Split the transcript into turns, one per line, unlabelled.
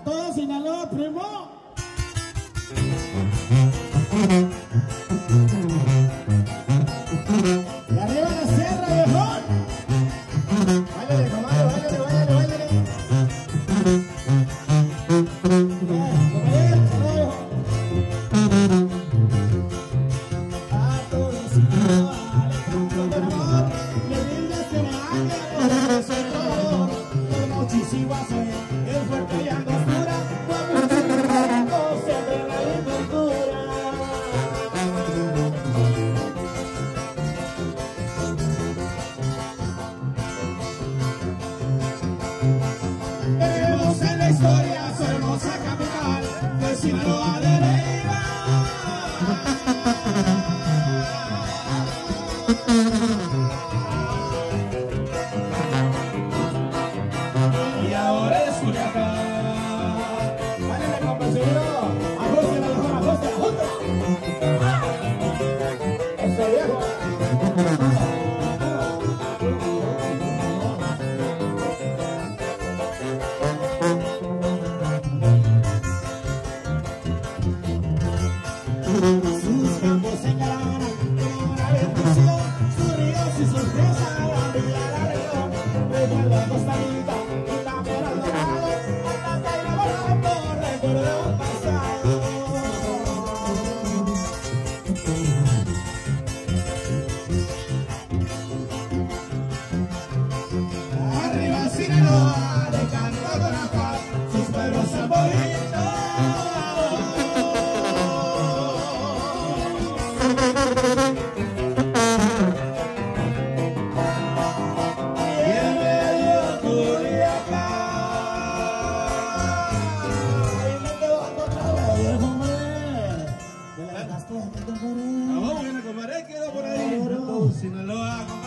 todo Sinaloa, primo. Y arriba la sierra, viejón. Báilale, comadre, báilale, báilale, báilale. A todos Sinaloa le canto de amor. Le brinda este maje por su color. Como Chichihuahua, el fuerte y angostura. Como un chico siempre la agricultura. Tenemos en la historia su hermosa capital, de Sinaloa de Leiva. Y ahora es Culiacán. Váyanle, compañero. Ajuste, mejor, ajuste, ajuste. Eso, viejo. Sus campos se engranan como una bendición, sus ríos y sus fresas la vida la región. Recuerda Costa Rica y también al dorado, andando y volando, recuerdo un pasado. Arriba Sinaloa, le canto con afán, sus pueblos son bonitos. Vamos, compadre, quedó por ahí. Sinaloa.